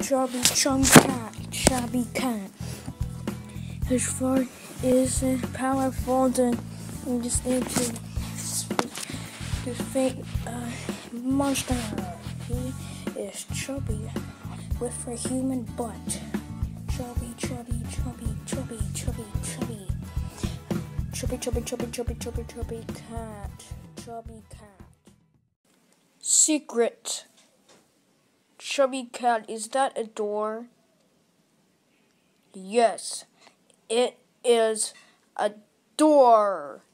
Chubby Cat. His fart is powerful than just into his fake monster. He is chubby with a human butt. Chubby cat. Chubby cat. Secret. Chubby Cat, is that a door? Yes, it is a door.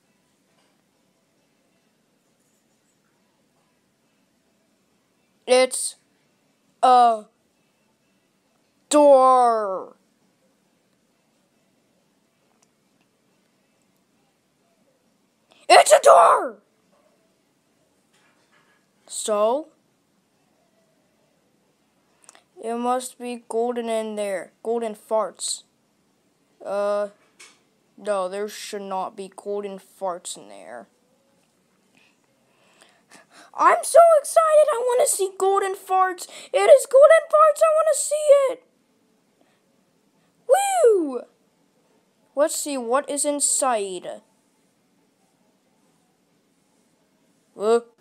It's a door. It's a door! So? It must be golden in there. Golden farts. No, there should not be golden farts in there. I'm so excited. I want to see golden farts. It is golden farts. I want to see it. Woo! Let's see what is inside. Look.